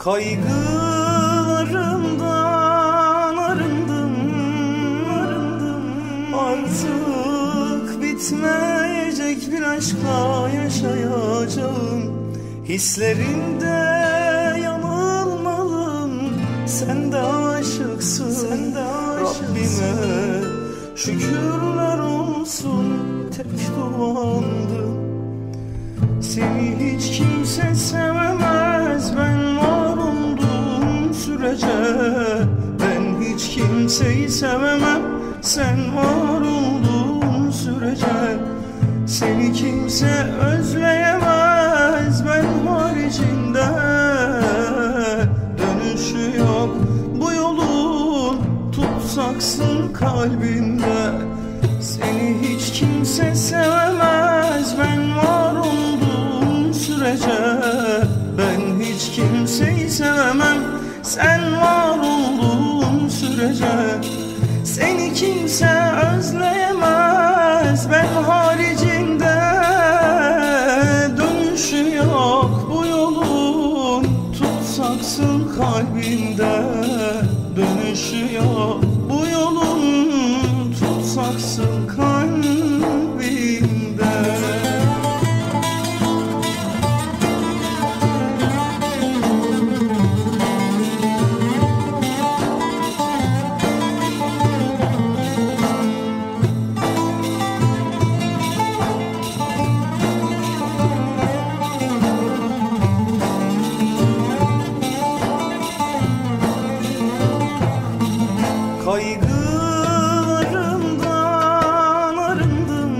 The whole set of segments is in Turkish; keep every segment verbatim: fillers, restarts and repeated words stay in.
Kaygılarımdan arındım, arındım. Artık bitmeyecek bir aşkla yaşayacağım. Hislerinde yanılmalım, sen de aşıksın, sen de aşıksın. Rabbime şükürler olsun, tek duamdı. Seni hiç kimse sevemez, ben var olduğum sürece. Ben hiç kimseyi sevemem, sen var olduğun sürece. Seni kimse özleyemez, ben haricinde. Dönüşü yok bu yolun, tutsaksın kalbimde. Seni hiç kimse sevemez, ben var olduğum sürece. Ben hiç kimseyi sevemem, sen var olduğun sürece. Seni kimse özleyemez, ben haricinde. Dönüşü yok bu yolun, tutsaksın kalbinde. Dönüşü yok bu yolun, tutsaksın kalbinde. Kaygılarımdan arındım,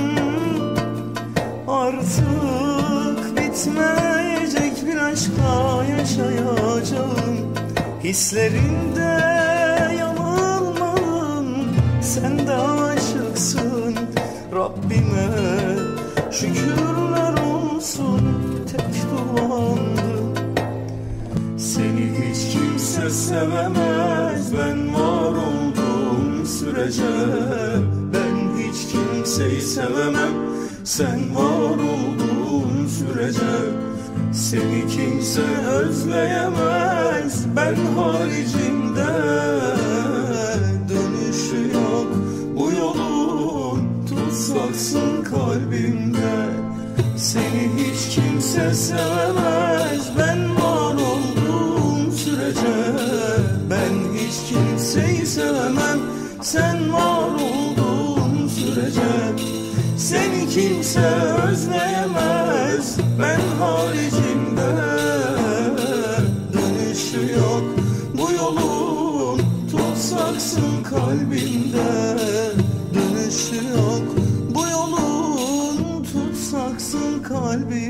artık bitmeyecek bir aşkla yaşayacağım. Hislerinde yanılmalım, sen de aşıksın. Rabbime şükürler olsun, tek duamdı. Seni hiç kimse sevemez, ben var olduğum sürece. Ben hiç kimseyi sevemem, sen var olduğun sürece. Seni kimse özleyemez, ben haricinde. Dönüşü yok bu yolun, tutsaksın kalbimde. Seni hiç kimse sevemez, ben var olduğum sürece. Ben hiç kimseyi sevemem, sen var olduğun sürece. Seni kimse özleyemez, ben haricinde. Dönüşü yok bu yolun, tutsaksın kalbimde. Dönüşü yok bu yolun, tutsaksın kalbimde.